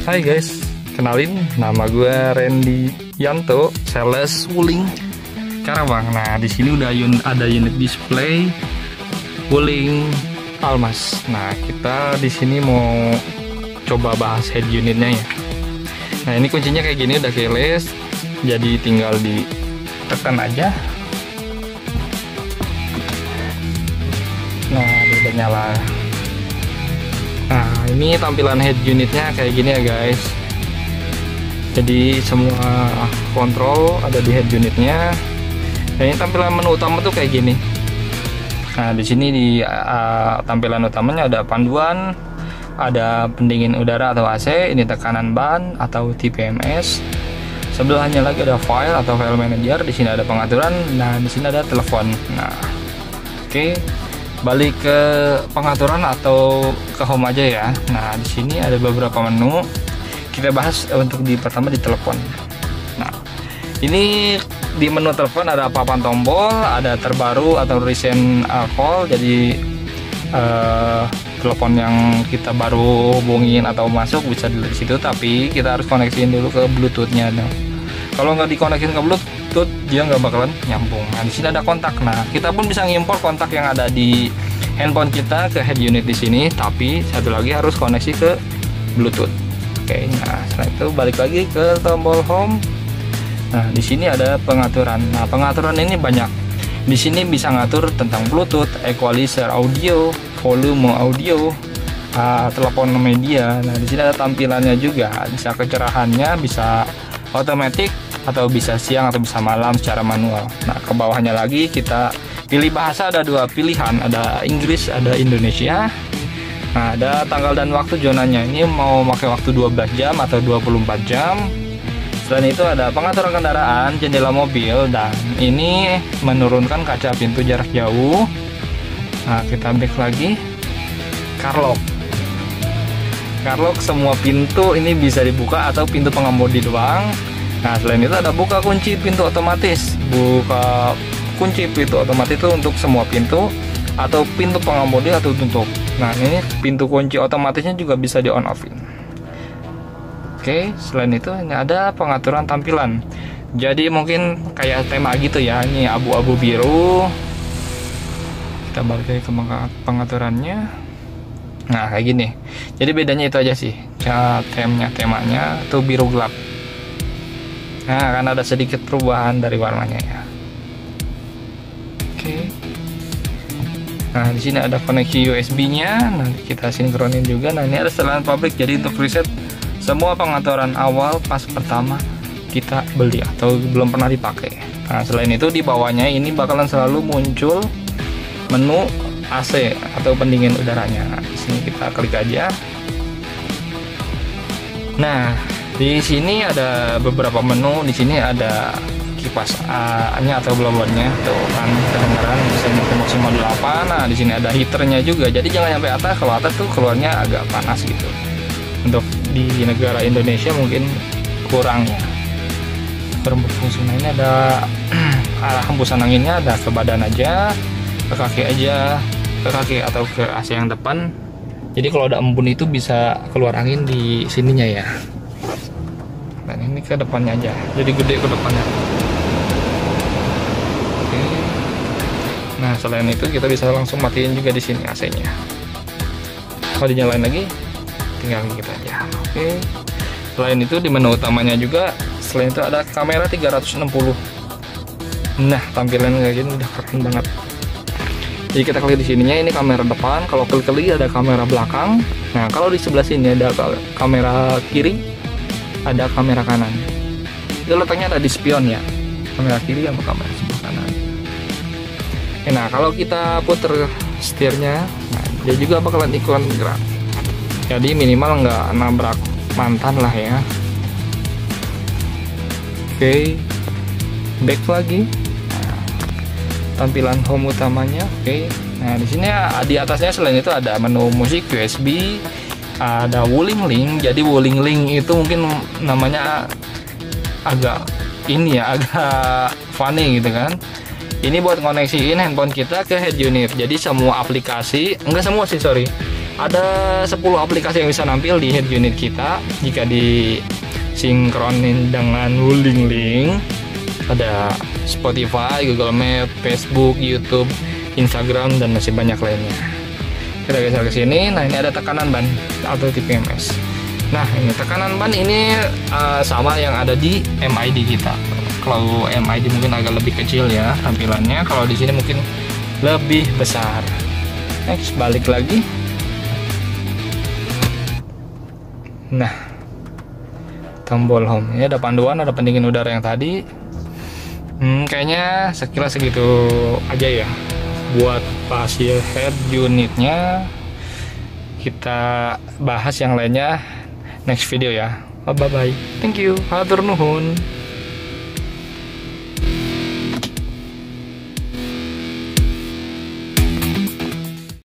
Hai guys, kenalin nama gue Randy Yanto, sales Wuling Karawang. Nah, di sini udah ada unit display Wuling Almas. Nah, kita di sini mau coba bahas head unitnya ya. Nah, ini kuncinya kayak gini, udah keyless, jadi tinggal ditekan aja. Nah, udah nyala. Nah, ini tampilan head unitnya kayak gini ya guys. Jadi semua kontrol ada di head unitnya. Dan ini tampilan menu utama tuh kayak gini. Nah, di sini di tampilan utamanya ada panduan, ada pendingin udara atau AC, ini tekanan ban atau TPMS. Sebelahnya lagi ada file atau file manager. Di sini ada pengaturan. Nah, di sini ada telepon. Nah, oke. Balik ke pengaturan atau ke home aja ya. Nah, di sini ada beberapa menu. Kita bahas untuk pertama di telepon. Nah, ini di menu telepon ada papan tombol, ada terbaru atau recent call. Jadi telepon yang kita baru hubungin atau masuk bisa di situ, tapi kita harus koneksiin dulu ke Bluetooth-nya. Nah, kalau nggak dikoneksiin ke Bluetooth, dia nggak bakalan nyambung. Nah, di sini ada kontak. Nah, kita pun bisa ngimpor kontak yang ada di handphone kita ke head unit di sini, tapi satu lagi harus koneksi ke Bluetooth. Oke, nah setelah itu balik lagi ke tombol home. Nah, di sini ada pengaturan. Nah, pengaturan ini banyak. Di sini bisa ngatur tentang Bluetooth, equalizer audio, volume audio, telepon media. Nah, di sini ada tampilannya juga. Bisa kecerahannya, bisa otomatis atau bisa siang atau bisa malam secara manual. Nah, ke bawahnya lagi kita pilih bahasa, ada dua pilihan, ada Inggris, ada Indonesia. Nah, ada tanggal dan waktu zonanya, ini mau pakai waktu 12 jam atau 24 jam. Selain itu ada pengaturan kendaraan, jendela mobil, dan ini menurunkan kaca pintu jarak jauh. Nah, kita back lagi, car lock. Car lock semua pintu ini bisa dibuka atau pintu pengemudi doang. Nah, selain itu ada buka kunci pintu otomatis. Buka kunci pintu otomatis itu untuk semua pintu atau pintu pengemudi atau tutup. Nah, ini pintu kunci otomatisnya juga bisa di on offin. Oke, selain itu ini ada pengaturan tampilan. Jadi mungkin kayak tema gitu ya. Ini abu-abu biru. Kita balik ke pengaturannya. Nah, kayak gini. Jadi bedanya itu aja sih. Temanya tuh biru gelap. Nah, karena ada sedikit perubahan dari warnanya ya. Oke. Nah, di sini ada koneksi USB-nya. Nanti kita sinkronin juga. Nah, ini ada setelan pabrik. Jadi untuk preset semua pengaturan awal pas pertama kita beli atau belum pernah dipakai. Nah, selain itu di bawahnya ini bakalan selalu muncul menu AC atau pendingin udaranya. Nah, di sini kita klik aja. Nah, di sini ada beberapa menu. Di sini ada kipas A-nya atau blowernya, tuh kan kedengaran bisa maksimal 8. Nah, di sini ada heaternya juga. Jadi jangan sampai atas, kalau atas tuh keluarnya agak panas gitu. Untuk di negara Indonesia mungkin kurang ya. Berfungsi. Nah, ini ada arah hembusan anginnya, ada ke badan aja, ke kaki aja, ke kaki atau ke AC yang depan. Jadi kalau ada embun itu bisa keluar angin di sininya ya. Dan ini ke depannya aja, jadi gede ke depannya. Oke. Nah, selain itu kita bisa langsung matiin juga di sini AC-nya. Kalau dinyalain lagi, tinggal kita aja. Oke. Selain itu di menu utamanya juga, selain itu ada kamera 360. Nah, tampilan kayak gini udah keren banget. Jadi kita klik di sininya, ini kamera depan. Kalau klik lagi ada kamera belakang. Nah, kalau di sebelah sini ada kamera kiri, ada kamera kanan. Itu letaknya ada di spion ya, kamera kiri sama kamera sebelah kanan. Nah, kalau kita puter setirnya, nah, dia juga bakalan ikut gerak. Jadi minimal nggak nabrak mantan lah ya. Oke, back lagi. Nah, tampilan home utamanya. Oke. Nah, di sini di atasnya selain itu ada menu musik, USB, ada Wuling Link. Jadi Wuling Link itu mungkin namanya agak ini ya, agak funny gitu kan. Ini buat koneksiin handphone kita ke head unit. Jadi semua aplikasi, enggak semua sih, sorry. Ada 10 aplikasi yang bisa nampil di head unit kita jika disinkronin dengan Wuling Link. Ada Spotify, Google Map, Facebook, YouTube, Instagram, dan masih banyak lainnya. Kita geser ke sini. Nah, ini ada tekanan ban atau TPMS. Nah, ini tekanan ban ini sama yang ada di MID kita. Kalau MID mungkin agak lebih kecil ya tampilannya. Kalau di sini mungkin lebih besar. Next, balik lagi. Nah, tombol home. Ini ada panduan, ada pendingin udara yang tadi. Kayaknya sekilas segitu aja ya buat pasir head unitnya. Kita bahas yang lainnya next video ya. Bye bye. Thank you. Hatur nuhun.